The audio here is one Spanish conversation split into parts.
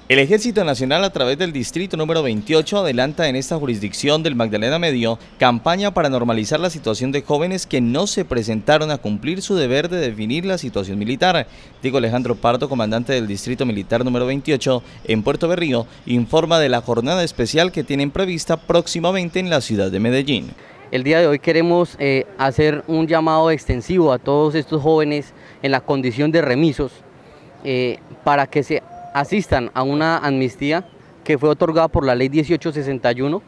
El Ejército Nacional, a través del Distrito número 28, adelanta en esta jurisdicción del Magdalena Medio campaña para normalizar la situación de jóvenes que no se presentaron a cumplir su deber de definir la situación militar. Diego Alejandro Pardo, comandante del Distrito Militar número 28 en Puerto Berrío, informa de la jornada especial que tienen prevista próximamente en la ciudad de Medellín. El día de hoy queremos hacer un llamado extensivo a todos estos jóvenes en la condición de remisos para que se asistan a una amnistía que fue otorgada por la ley 1861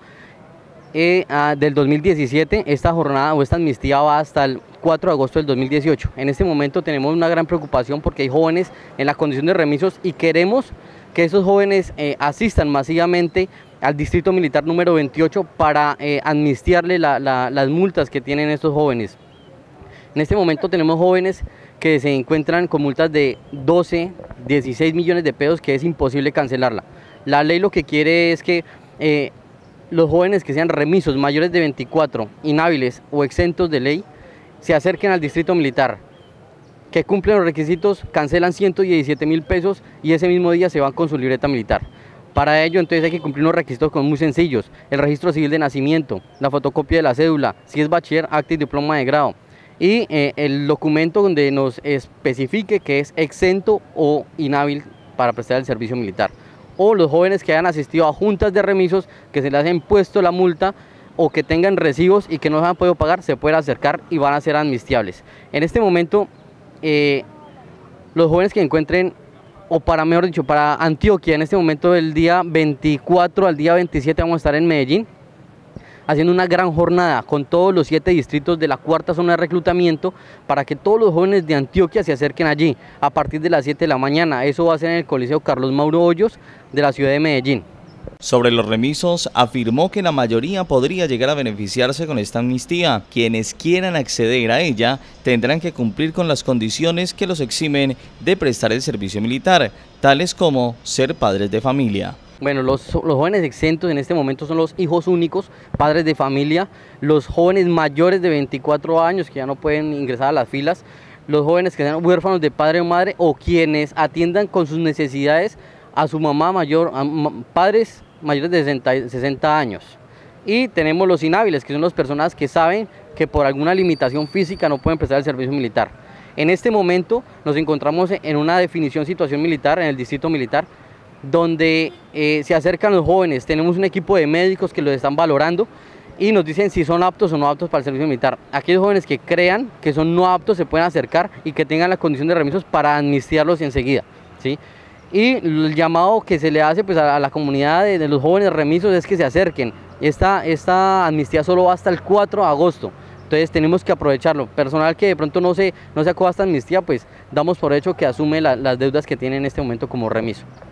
del 2017. Esta jornada o esta amnistía va hasta el 4 de agosto del 2018. En este momento tenemos una gran preocupación porque hay jóvenes en la condición de remisos y queremos que esos jóvenes asistan masivamente al Distrito Militar número 28 para amnistiarle las multas que tienen estos jóvenes. En este momento tenemos jóvenes que se encuentran con multas de 12, 16 millones de pesos que es imposible cancelarla. La ley lo que quiere es que los jóvenes que sean remisos, mayores de 24, inhábiles o exentos de ley, se acerquen al Distrito Militar, que cumplen los requisitos, cancelan 117.000 pesos y ese mismo día se van con su libreta militar. Para ello entonces hay que cumplir unos requisitos muy sencillos: el registro civil de nacimiento, la fotocopia de la cédula, si es bachiller, acta y diploma de grado, y el documento donde nos especifique que es exento o inhábil para prestar el servicio militar. O los jóvenes que hayan asistido a juntas de remisos, que se les haya impuesto la multa o que tengan recibos y que no se han podido pagar, se pueden acercar y van a ser amnistiables. En este momento, los jóvenes que encuentren, o para mejor dicho, para Antioquia, en este momento del día 24 al día 27 vamos a estar en Medellín, haciendo una gran jornada con todos los 7 distritos de la cuarta zona de reclutamiento para que todos los jóvenes de Antioquia se acerquen allí a partir de las 7 de la mañana. Eso va a ser en el Coliseo Carlos Mauro Hoyos de la ciudad de Medellín. Sobre los remisos, afirmó que la mayoría podría llegar a beneficiarse con esta amnistía. Quienes quieran acceder a ella tendrán que cumplir con las condiciones que los eximen de prestar el servicio militar, tales como ser padres de familia. Bueno, los jóvenes exentos en este momento son los hijos únicos, padres de familia, los jóvenes mayores de 24 años que ya no pueden ingresar a las filas, los jóvenes que sean huérfanos de padre o madre o quienes atiendan con sus necesidades a su mamá mayor, padres mayores de 60 años. Y tenemos los inhábiles, que son las personas que saben que por alguna limitación física no pueden prestar el servicio militar. En este momento nos encontramos en una definición situación militar en el Distrito Militar, donde se acercan los jóvenes. Tenemos un equipo de médicos que los están valorando y nos dicen si son aptos o no aptos para el servicio militar. Aquellos jóvenes que crean que son no aptos se pueden acercar y que tengan la condición de remisos para amnistiarlos enseguida, ¿sí? Y el llamado que se le hace pues, a la comunidad de los jóvenes remisos es que se acerquen. Esta amnistía solo va hasta el 4 de agosto. Entonces tenemos que aprovecharlo. Personal que de pronto no se acoja a esta amnistía, pues damos por hecho que asume las deudas que tiene en este momento como remiso.